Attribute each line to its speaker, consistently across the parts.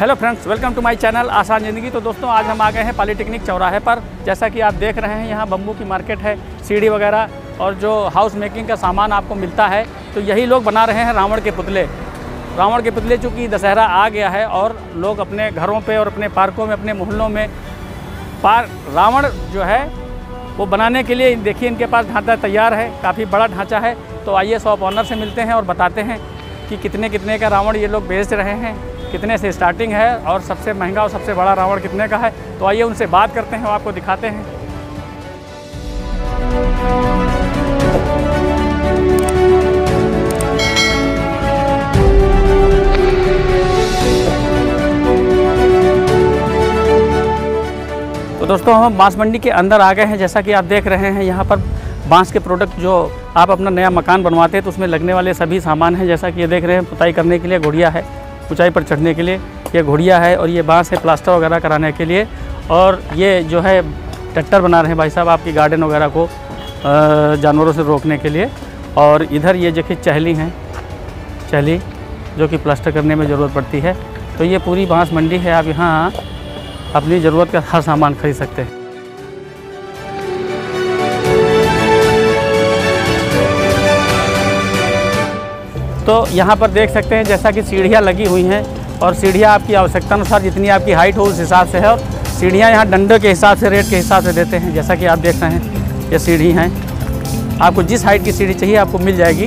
Speaker 1: Hello friends, welcome to my channel आसान ज़िंदगी। तो दोस्तों, आज हम आ गए हैं पॉलिटेक्निक चौराहे पर। जैसा कि आप देख रहे हैं, यहाँ बम्बू की मार्केट है, सीढ़ी वगैरह और जो हाउस मेकिंग का सामान आपको मिलता है। तो यही लोग बना रहे हैं रावण के पुतले। रावण के पुतले चूँकि दशहरा आ गया है और लोग अपने घरों पर और अपने पार्कों में, अपने मोहल्लों में रावण जो है वो बनाने के लिए देखिए इनके पास ढांचा तैयार है। काफ़ी बड़ा ढांचा है। तो आइए शॉप ऑनर से मिलते हैं और बताते हैं कि कितने का रावण ये लोग बेच रहे हैं, कितने से स्टार्टिंग है और सबसे महंगा और सबसे बड़ा रावण कितने का है। तो आइए उनसे बात करते हैं और आपको दिखाते हैं। तो दोस्तों, हम बांस मंडी के अंदर आ गए हैं। जैसा कि आप देख रहे हैं, यहाँ पर बांस के प्रोडक्ट जो आप अपना नया मकान बनवाते हैं तो उसमें लगने वाले सभी सामान हैं। जैसा कि ये देख रहे हैं, पुताई करने के लिए घोड़िया है, ऊंचाई पर चढ़ने के लिए ये घोड़िया है, और ये बांस है प्लास्टर वगैरह कराने के लिए। और ये जो है ट्रैक्टर बना रहे हैं भाई साहब आपकी गार्डन वगैरह को जानवरों से रोकने के लिए। और इधर ये देखिए चहली हैं, चहली जो कि प्लास्टर करने में ज़रूरत पड़ती है। तो ये पूरी बांस मंडी है, आप यहाँ अपनी ज़रूरत का हर सामान खरीद सकते हैं। तो यहाँ पर देख सकते हैं जैसा कि सीढ़ियाँ लगी हुई हैं, और सीढ़ियाँ आपकी आवश्यकता अनुसार जितनी आपकी हाइट हो उस हिसाब से है। और सीढ़ियाँ यहाँ डंडे के हिसाब से, रेट के हिसाब से देते हैं। जैसा कि आप देख रहे हैं, ये सीढ़ी हैं, आपको जिस हाइट की सीढ़ी चाहिए आपको मिल जाएगी।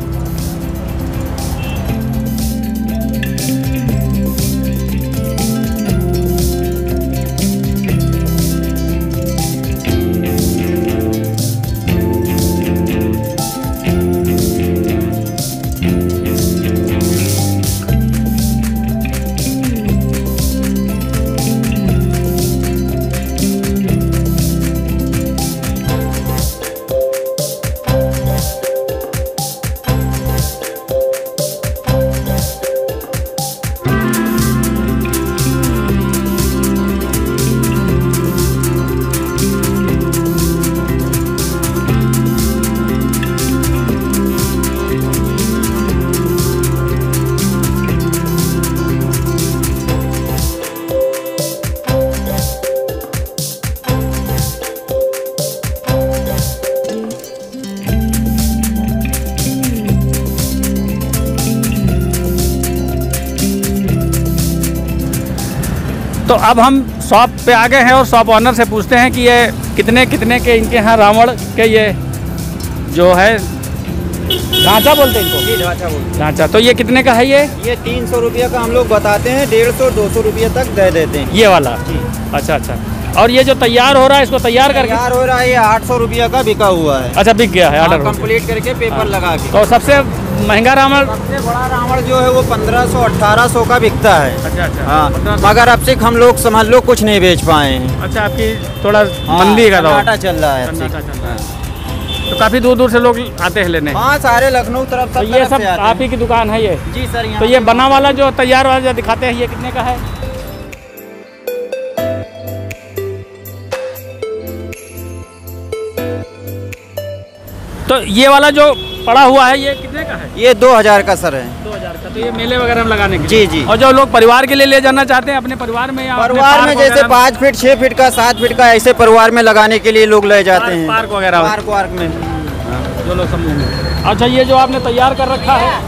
Speaker 1: तो अब हम शॉप पे आ गए हैं और शॉप ऑनर से पूछते हैं कि ये कितने के इनके यहाँ रावण के ये जो है ढांचा बोलते हैं इनको?
Speaker 2: जी, ढांचा बोलते हैं।
Speaker 1: ढांचा। तो ये कितने का है?
Speaker 2: ये 300 रुपये का हम लोग बताते हैं, 150-200 रुपये तक दे देते हैं।
Speaker 1: ये वाला?
Speaker 2: जी।
Speaker 1: अच्छा। और ये जो तैयार हो रहा है, इसको तैयार
Speaker 2: हो रहा है, ये 800 रुपये का बिका हुआ है।
Speaker 1: अच्छा, बिक गया है ऑर्डर
Speaker 2: कंप्लीट करके पेपर लगा के।
Speaker 1: तो सबसे महंगा रावण,
Speaker 2: सबसे बड़ा रावण जो है वो 1500-1800 का बिकता है।
Speaker 1: अच्छा।
Speaker 2: हाँ, मगर अब से हम लोग समझ लो कुछ नहीं बेच पाए हैं।
Speaker 1: अच्छा, आपकी थोड़ा मंदी का
Speaker 2: घाटा चल रहा है।
Speaker 1: तो काफ़ी दूर से लोग आते हैं लेने?
Speaker 2: हाँ, सारे लखनऊ तरफ।
Speaker 1: तो ये सब आप ही की दुकान है ये?
Speaker 2: जी सर।
Speaker 1: तो ये बना वाला जो तैयार वाला जो दिखाते हैं, ये कितने का है? तो ये वाला जो पड़ा हुआ है, ये कितने का है?
Speaker 2: ये 2000 का सर है।
Speaker 1: 2000 का। तो ये मेले वगैरह में लगाने के
Speaker 2: लिए? जी।
Speaker 1: और जो लोग परिवार के लिए ले जाना चाहते हैं अपने परिवार में, या
Speaker 2: परिवार में जैसे 5 फीट 6 फीट का 7 फीट का ऐसे परिवार में लगाने के लिए लोग ले जाते हैं।
Speaker 1: पार्क वगैरह,
Speaker 2: पार्क में
Speaker 1: जो लोग समूह में। अच्छा, ये जो आपने तैयार कर रखा है,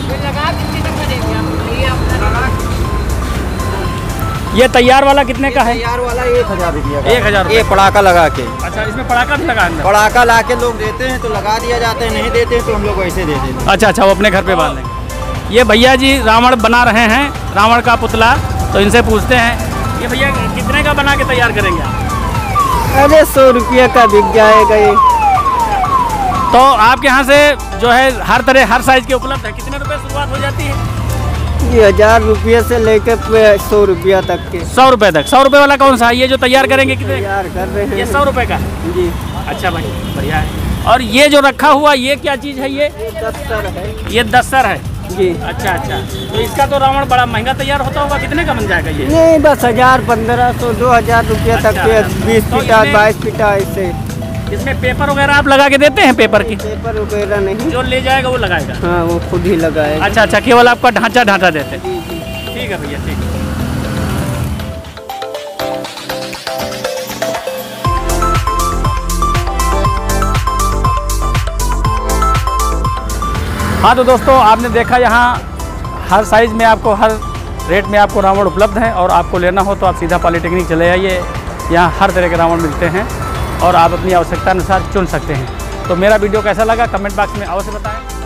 Speaker 1: ये तैयार वाला कितने का है?
Speaker 2: तैयार वाला 1000 रुपया।
Speaker 1: 1000?
Speaker 2: ये पड़ाका लगा के।
Speaker 1: अच्छा, इसमें पड़ाका भी लगा है?
Speaker 2: पड़ाका ला के लोग देते हैं तो लगा दिया जाता है, नहीं देते तो हम लोग ऐसे दे देते हैं।
Speaker 1: अच्छा, वो अपने घर पे बांध लेंगे। ये भैया जी रावण बना रहे हैं, रावण का पुतला। तो इनसे पूछते हैं, ये भैया कितने का बना के तैयार करेंगे आप?
Speaker 2: अरे 100 रुपये का बिक जाएगा ये।
Speaker 1: तो आपके यहाँ से जो है हर तरह हर साइज के उपलब्ध है? कितने रुपए शुरुआत हो जाती है?
Speaker 2: ये 1000 रुपये से लेकर 100 रुपया तक के।
Speaker 1: 100 रुपये तक? 100 रुपये वाला कौन सा है? ये जो तैयार करेंगे कितने?
Speaker 2: तैयार कर रहे हैं।
Speaker 1: ये 100 रुपये का?
Speaker 2: जी।
Speaker 1: अच्छा भाई, बढ़िया है। और ये जो रखा हुआ ये क्या चीज़ है? ये
Speaker 2: दस्तर है।
Speaker 1: ये दस्तर है?
Speaker 2: जी।
Speaker 1: अच्छा। तो इसका तो रावण बड़ा महंगा तैयार होता होगा, कितने का बन जाएगा ये?
Speaker 2: नहीं, बस 1000, 1500, 2000 रुपये तक के। 20 फीटा 22 फीटा ऐसे।
Speaker 1: इसमें पेपर वगैरह आप लगा के देते हैं? पेपर की?
Speaker 2: पेपर वगैरह नहीं,
Speaker 1: जो ले जाएगा वो लगाएगा?
Speaker 2: हाँ, वो खुद ही लगाएगा।
Speaker 1: अच्छा, केवल आपका ढांचा देते हैं? ठीक है भैया, ठीक है। हाँ तो दोस्तों आपने देखा यहाँ हर साइज़ में आपको हर रेट में आपको रावण उपलब्ध है, और आपको लेना हो तो आप सीधा पॉलीटेक्निक चले आइए। यहाँ हर तरह के रावण मिलते हैं और आप अपनी आवश्यकता अनुसार चुन सकते हैं। तो मेरा वीडियो कैसा लगा कमेंट बॉक्स में अवश्य बताएं।